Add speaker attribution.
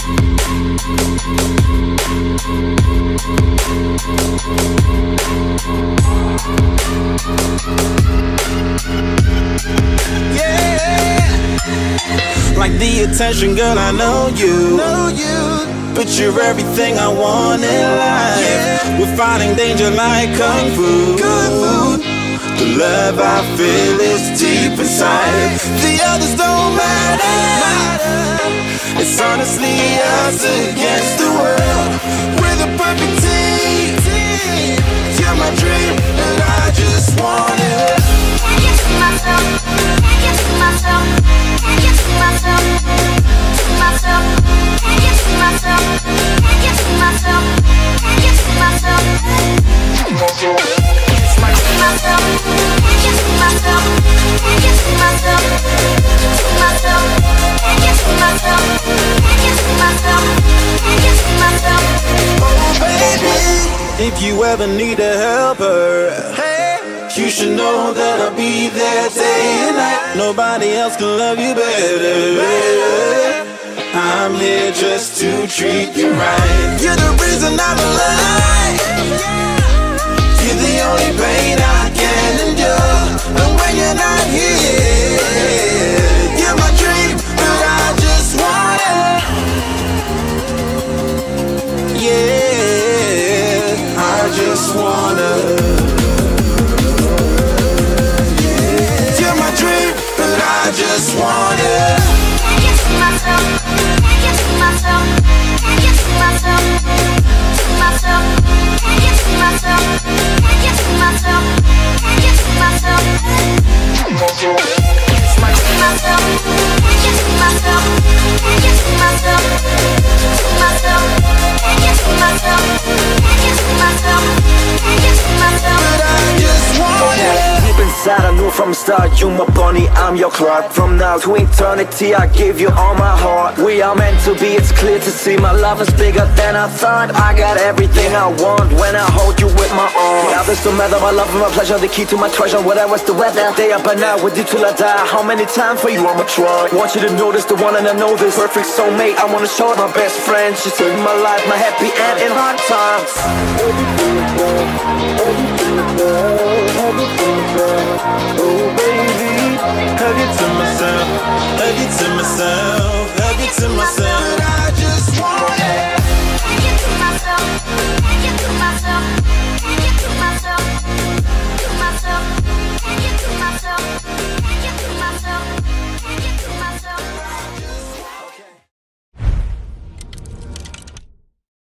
Speaker 1: Like the attention, girl, I know you. But you're everything I want in life. We're fighting danger like kung fu. The love I feel is deep inside. The others don't matter. It's honestly us against the world. We're the perfect team. You're my dream, and I just want it.
Speaker 2: Can't get to myself. Can't get to myself. Can't get to myself. To myself. Can't get to myself. Can't get to myself. Can't get to myself. To myself. Can't get to myself. Can't get to myself. To myself. Can't get to myself. Can't get to myself. Can't get to myself.
Speaker 1: Oh baby, if you ever need a helper, you should know that I'll be there day and night. Nobody else can love you better. I'm here just to treat you right. You're the reason I'm alive. You're the only pain I can endure. And when you're not here, you're my dream, but I just want it. Yeah, I just wanna. I just want it.
Speaker 2: Can't get to myself. Can't get to myself. Can't get to myself. To myself. Can't get to myself. Can't get to myself. Can't get to myself. To myself. Can't get to myself. Can't get to myself. To myself. Can't get to myself. Can't get to myself. Can't get to myself.
Speaker 1: But I just want it.
Speaker 3: Deep inside I knew from the start, you my bunny, I'm your Clark. From now to eternity I give you all my heart. We are meant to be, it's clear to see. My love is bigger than I thought. I got everything I want when I hold you with my arms. The others don't matter, my love and my pleasure, the key to my treasure. Whatever's the weather, day up and out with you till I die. How many times for you I'ma try? Want you to notice the one and I know this. Perfect soulmate, I wanna show it. My best friend, she saved my life, my happy end in hard times.
Speaker 1: Oh baby, hug it to myself, hug it to myself.